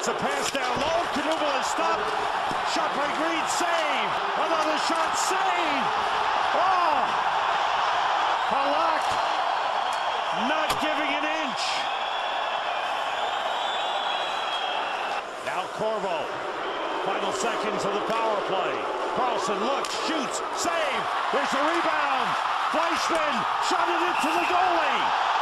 Gets a pass down low. Knuble is stopped. Shot by Green. Save. Another shot. Save. Oh! Halak not giving an inch. Now Corvo. Final seconds of the power play. Carlson looks, shoots, save. There's a rebound. Fleischmann shot it into the goalie.